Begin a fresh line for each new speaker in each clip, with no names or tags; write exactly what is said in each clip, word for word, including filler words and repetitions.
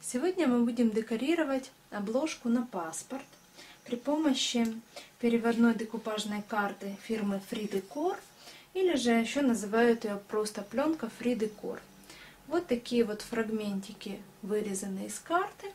Сегодня мы будем декорировать обложку на паспорт при помощи переводной декупажной карты фирмы FreeDecor, или же еще называют ее просто пленка FreeDecor. Вот такие вот фрагментики вырезаны из карты.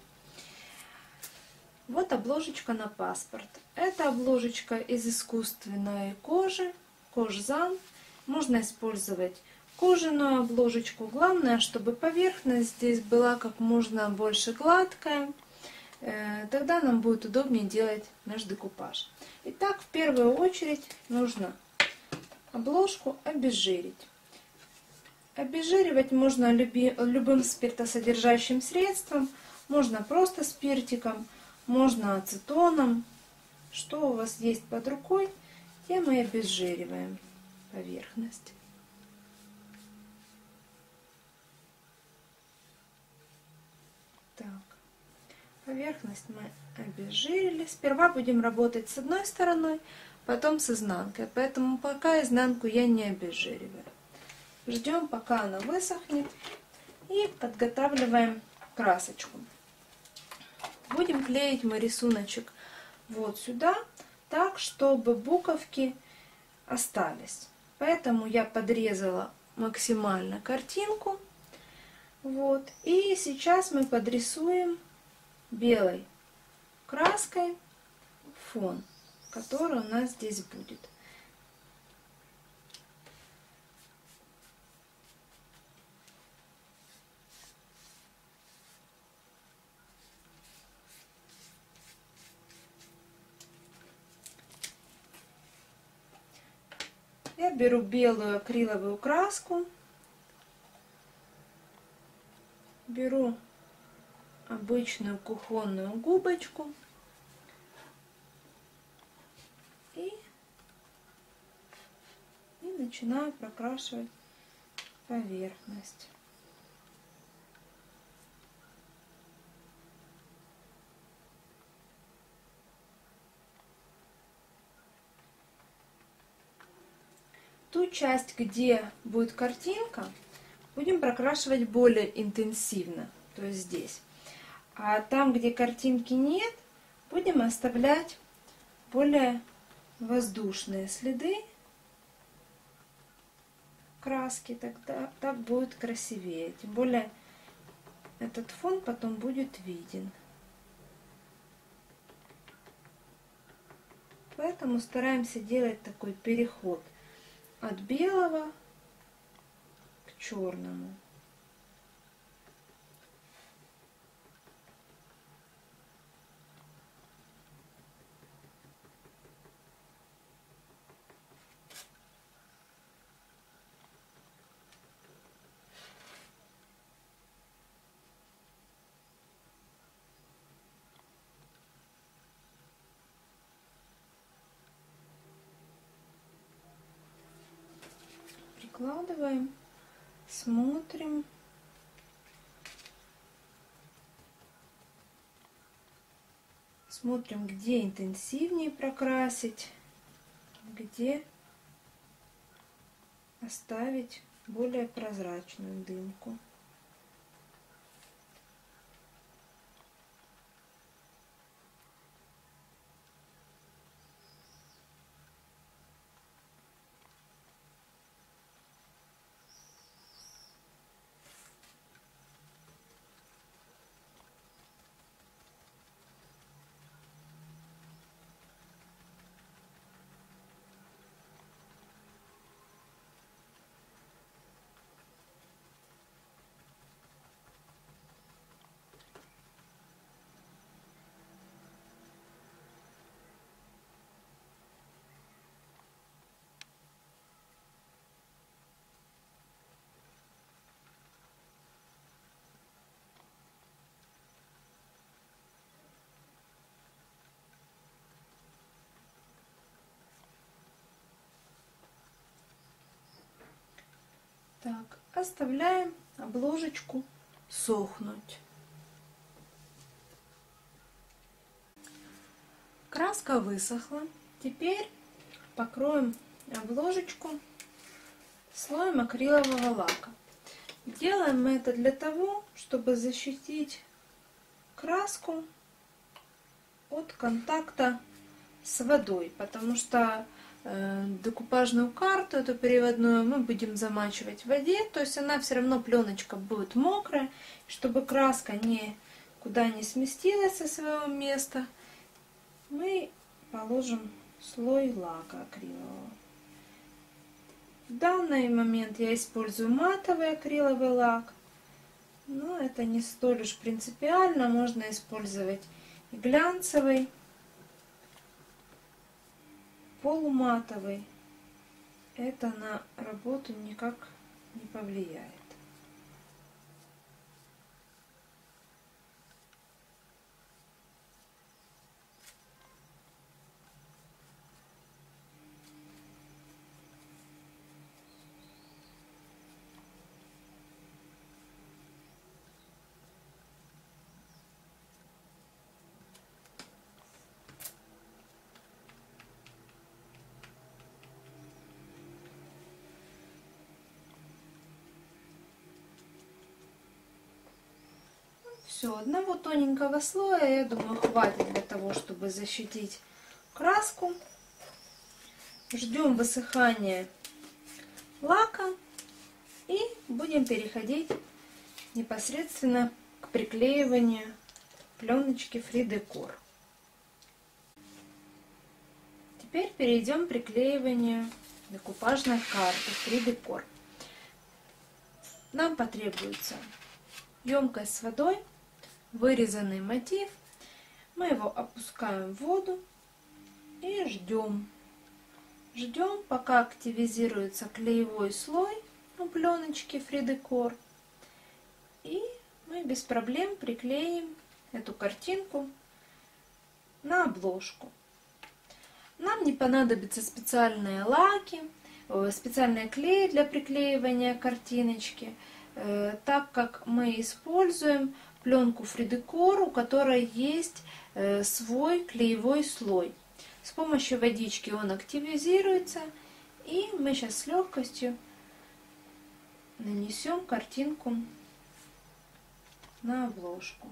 Вот обложечка на паспорт. Это обложечка из искусственной кожи, кожзам. Можно использовать кожаную обложечку. Главное, чтобы поверхность здесь была как можно больше гладкая. Тогда нам будет удобнее делать наш декупаж. Итак, в первую очередь нужно обложку обезжирить. Обезжиривать можно любым спиртосодержащим средством. Можно просто спиртиком, можно ацетоном. Что у вас есть под рукой, тем и обезжириваем поверхность. Так, поверхность мы обезжирили. Сперва будем работать с одной стороной, потом с изнанкой. Поэтому пока изнанку я не обезжириваю. Ждем, пока она высохнет, и подготавливаем красочку. Будем клеить мы рисуночек вот сюда, так, чтобы буковки остались. Поэтому я подрезала максимально картинку. Вот. И сейчас мы подрисуем белой краской фон, который у нас здесь будет. Я беру белую акриловую краску, беру обычную кухонную губочку и, и начинаю прокрашивать поверхность. Ту часть, где будет картинка, будем прокрашивать более интенсивно, то есть здесь. А там, где картинки нет, будем оставлять более воздушные следы краски, тогда так будет красивее. Тем более этот фон потом будет виден. Поэтому стараемся делать такой переход от белого к черному. Прикладываем, смотрим. Смотрим, где интенсивнее прокрасить, где оставить более прозрачную дымку. Так, оставляем обложечку сохнуть. Краска высохла. Теперь покроем обложечку слоем акрилового лака. Делаем мы это для того, чтобы защитить краску от контакта с водой, потому что э, декупажную карту, эту переводную, мы будем замачивать в воде, то есть она все равно, пленочка будет мокрая, чтобы краска никуда не сместилась со своего места, мы положим слой лака акрилового. В данный момент я использую матовый акриловый лак, но это не столь уж принципиально, можно использовать и глянцевый, полуматовый. Это на работу никак не повлияет. Все, одного тоненького слоя, я думаю, хватит для того, чтобы защитить краску. Ждем высыхания лака и будем переходить непосредственно к приклеиванию пленочки Free Decor. Теперь перейдем к приклеиванию декупажной карты Free Decor. Нам потребуется емкость с водой, вырезанный мотив, мы его опускаем в воду и ждем. Ждем, пока активизируется клеевой слой у пленочки Free Decor, и мы без проблем приклеим эту картинку на обложку. Нам не понадобятся специальные лаки, специальные клей для приклеивания картиночки, так как мы используем пленку Free Decor, у которой есть свой клеевой слой. С помощью водички он активизируется, и мы сейчас с легкостью нанесем картинку на обложку.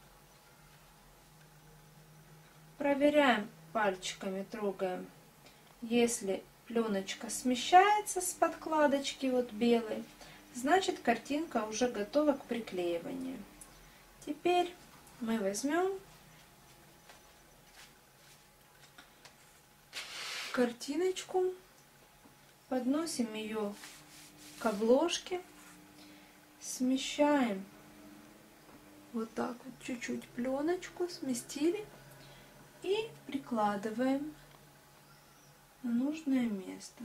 Проверяем пальчиками, трогаем, если пленочка смещается с подкладочки вот белой, значит картинка уже готова к приклеиванию. Теперь мы возьмем картиночку, подносим ее к обложке, смещаем вот так вот чуть-чуть пленочку, сместили и прикладываем на нужное место.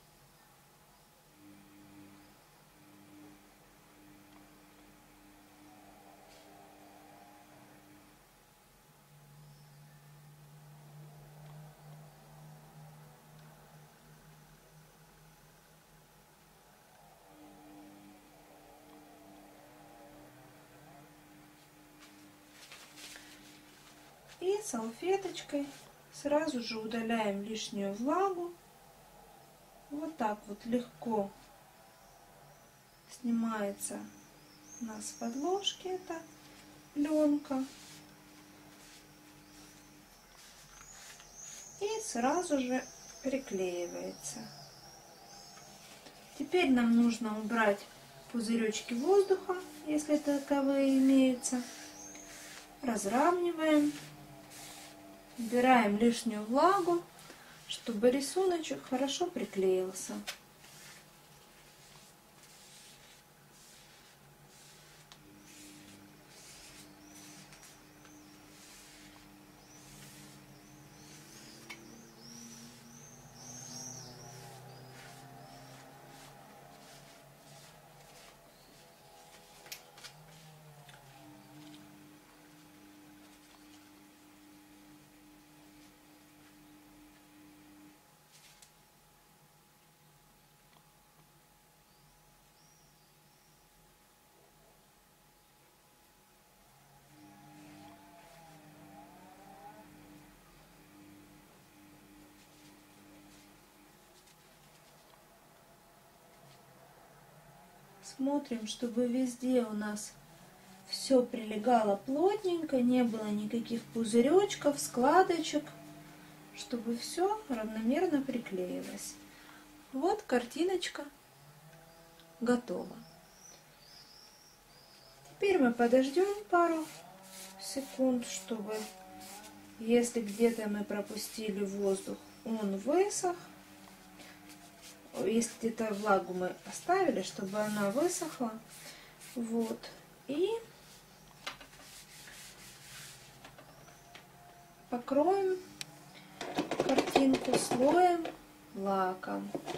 И салфеточкой сразу же удаляем лишнюю влагу. Вот так вот легко снимается у нас с подложки эта пленка. И сразу же приклеивается. Теперь нам нужно убрать пузыречки воздуха, если таковые имеются. Разравниваем. Убираем лишнюю влагу, чтобы рисуночек хорошо приклеился. Смотрим, чтобы везде у нас все прилегало плотненько, не было никаких пузыречков, складочек, чтобы все равномерно приклеилось. Вот картиночка готова. Теперь мы подождем пару секунд, чтобы, если где-то мы пропустили воздух, он высох. Если где-то влагу мы оставили, чтобы она высохла. Вот. И покроем картинку слоем лака.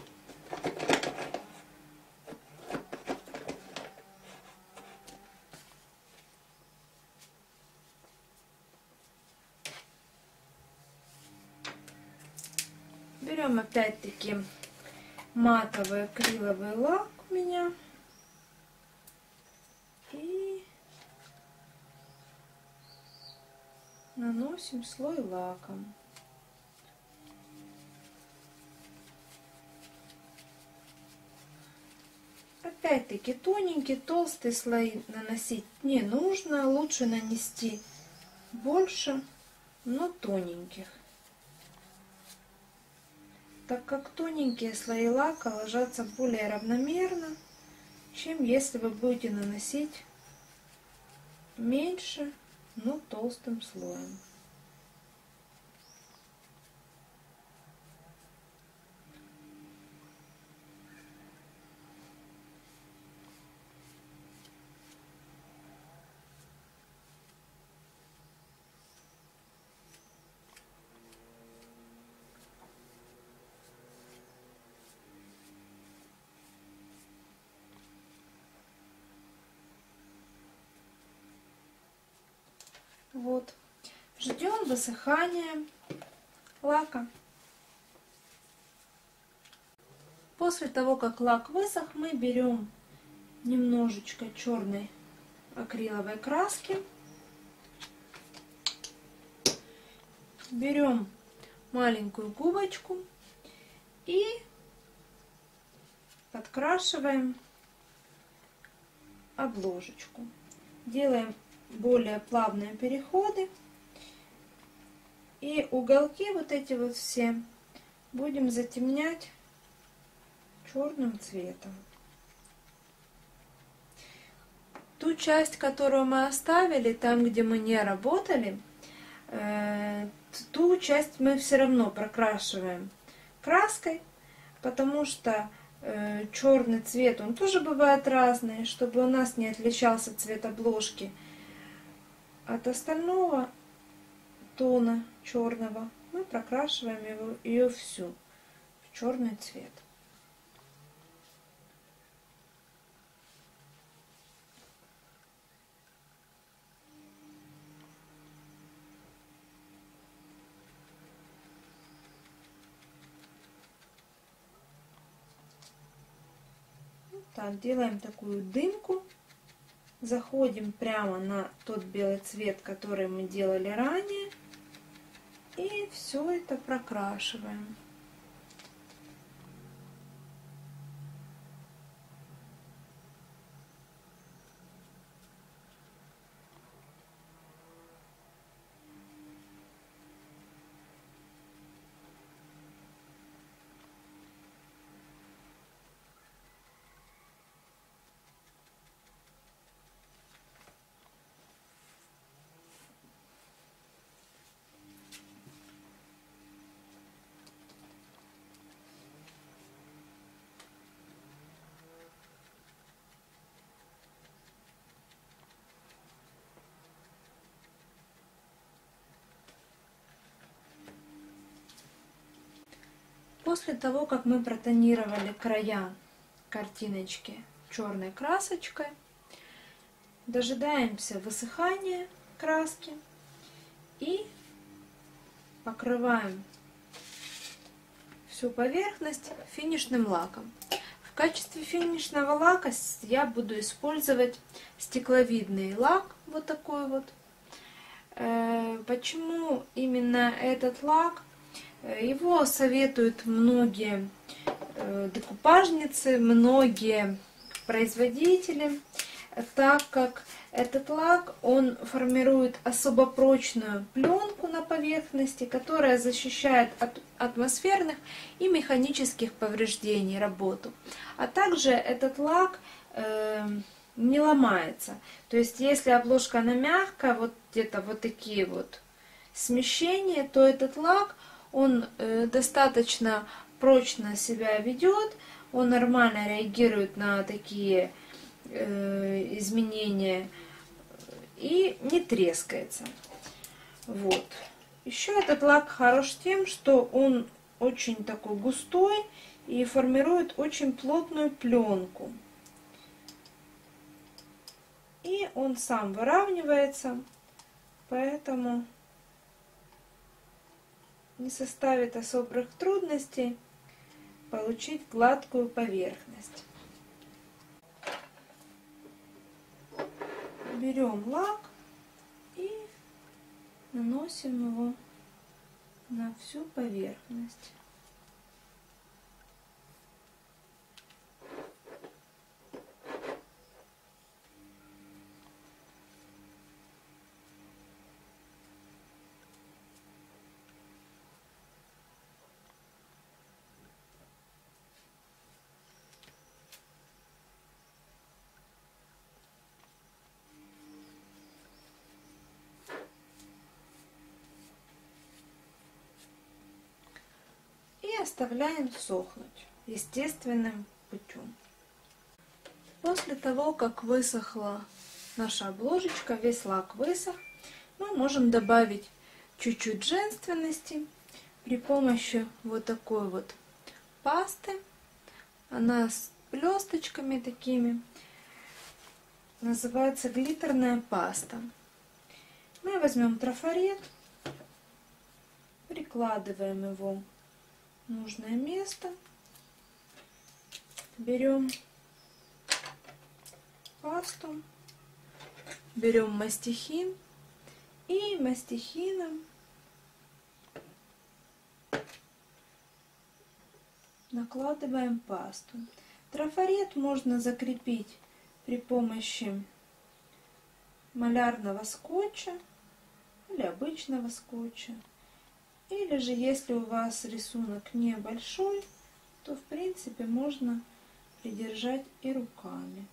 Берем опять-таки матовый акриловый лак у меня и наносим слой лаком. Опять-таки тоненькие, толстые слои наносить не нужно, лучше нанести больше, но тоненьких, так как тоненькие слои лака ложатся более равномерно, чем если вы будете наносить меньше, но толстым слоем. Вот. Ждем высыхания лака. После того, как лак высох, мы берем немножечко черной акриловой краски. Берем маленькую губочку и подкрашиваем обложечку. Делаем более плавные переходы, и уголки вот эти вот все будем затемнять черным цветом. Ту часть, которую мы оставили, там, где мы не работали, э, ту часть мы все равно прокрашиваем краской, потому что э, черный цвет, он тоже бывает разный, чтобы у нас не отличался цвет обложки от остального тона черного, мы прокрашиваем его, ее всю в черный цвет. Так, делаем такую дымку. Заходим прямо на тот белый цвет, который мы делали ранее. И все это прокрашиваем. После того, как мы протонировали края картиночки черной красочкой, дожидаемся высыхания краски и покрываем всю поверхность финишным лаком. В качестве финишного лака я буду использовать стекловидный лак, вот такой вот. Почему именно этот лак? Его советуют многие декупажницы, многие производители. так как этот лак, он формирует особо прочную пленку на поверхности, которая защищает от атмосферных и механических повреждений работу. А также этот лак э, не ломается. То есть если обложка она мягкая, вот где-то вот такие вот смещения, то этот лак, он э, достаточно прочно себя ведет, он нормально реагирует на такие э, изменения и не трескается. Вот. Еще этот лак хорош тем, что он очень такой густой и формирует очень плотную пленку. И он сам выравнивается, поэтому не составит особых трудностей получить гладкую поверхность. Берем лак и наносим его на всю поверхность. И оставляем сохнуть естественным путем. После того, как высохла наша обложечка, весь лак высох, мы можем добавить чуть-чуть женственности при помощи вот такой вот пасты. Она с блесточками такими. Называется глиттерная паста. Мы возьмем трафарет, прикладываем его в нужное место, берем пасту, берем мастихин и мастихином накладываем пасту. Трафарет можно закрепить при помощи малярного скотча или обычного скотча. Или же, если у вас рисунок небольшой, то в принципе можно придержать и руками.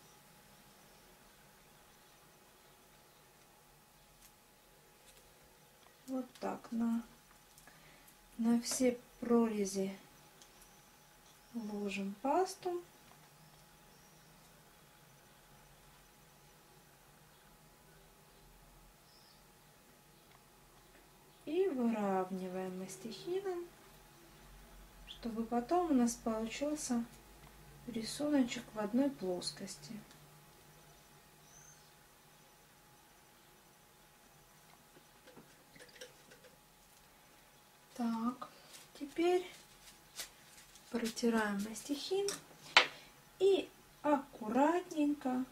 Вот так на, на все прорези ложим пасту. И выравниваем мастихином, чтобы потом у нас получился рисуночек в одной плоскости. Так, теперь протираем мастихин и аккуратненько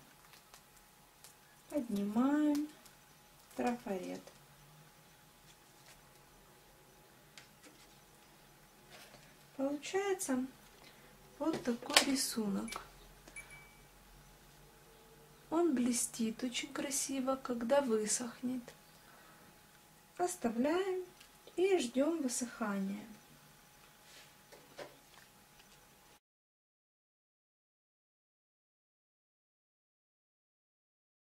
поднимаем трафарет. Получается вот такой рисунок. Он блестит очень красиво, когда высохнет. Оставляем и ждем высыхания.